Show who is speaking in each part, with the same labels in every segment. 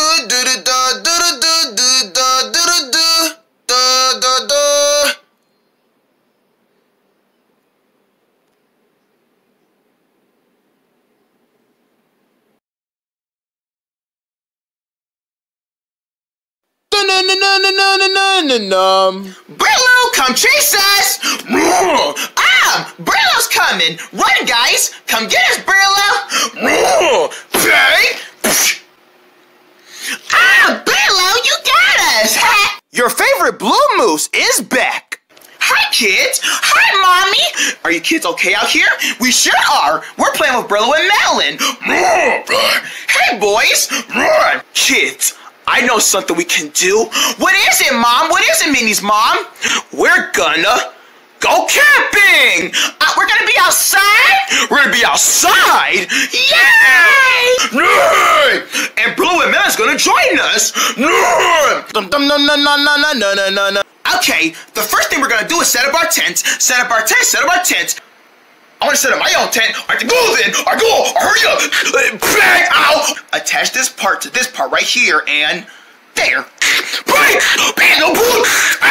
Speaker 1: Brillo, come chase us! Brillo's coming! Run, guys! Come get us, Brillo! Bang! Brillo, you got us! Your favorite blue moose is back! Hi, kids! Hi, Mommy! Are you kids okay out here? We sure are! We're playing with Brillo and Melon! Hey, boys! Kids, I know something we can do. What is it, Mom? What is it, Minnie's mom? We're gonna go camping! We're gonna be outside? We're gonna be outside? Yay! And Brillo and Melon's gonna join us! Okay, the first thing we're gonna do is set up our tents. Set up our tents. I want to set up my own tent. I have to go then. Hurry up. Bang, ow. Attach this part to this part right here and there. Bang, bang, no boom.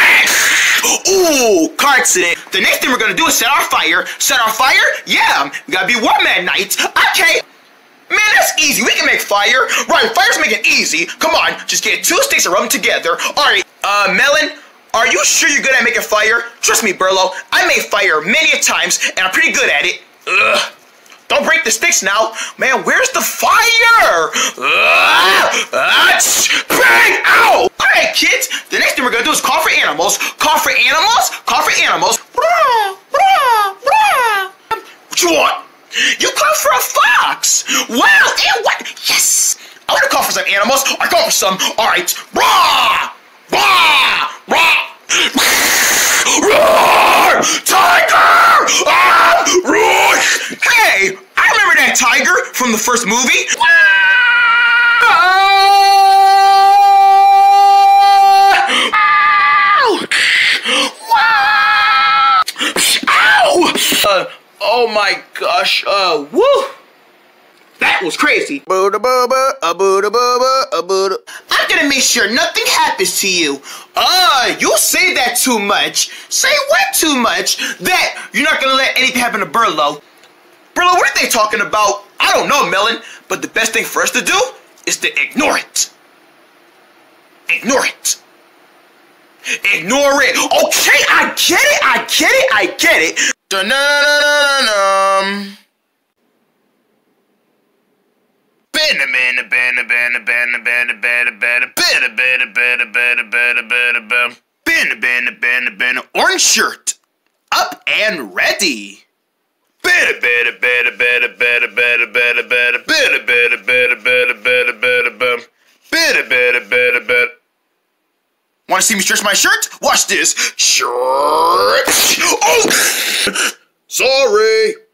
Speaker 1: Ooh, car accident. The next thing we're going to do is set our fire. Set our fire? Yeah, we got to be warm at night. Okay. Man, that's easy. We can make fire. Right, fire's making it easy. Come on, just get 2 sticks and rub them together. All right, Melon, are you sure you're good at making fire? Trust me, Brillo, I made fire many a times, and I'm pretty good at it. Ugh. Don't break the sticks now. Man, where's the fire? Bang! Ow! All right, kids, the next thing we're going to do is call for animals. Call for animals? Call for animals. What you want? You call for a fox. Wow, and what? Yes! I want to call for some animals. I call for some. All right. Rah! Rah! Rah! Roar! Tiger! Roar! Hey, I remember that tiger from the first movie. Ow! Oh my gosh, woo! That was crazy. I'm gonna make sure nothing happens to you. You say that too much. Say what too much? That you're not gonna let anything happen to Brillo. Brillo, what are they talking about? I don't know, Melon, but the best thing for us to do is to ignore it. Ignore it. Ignore it. Okay, I get it. Dun-dun-dun-dun-dun-dun. Orange shirt, up and ready. Want to see me stretch my shirt? Watch this. Shirt. Oh, sorry.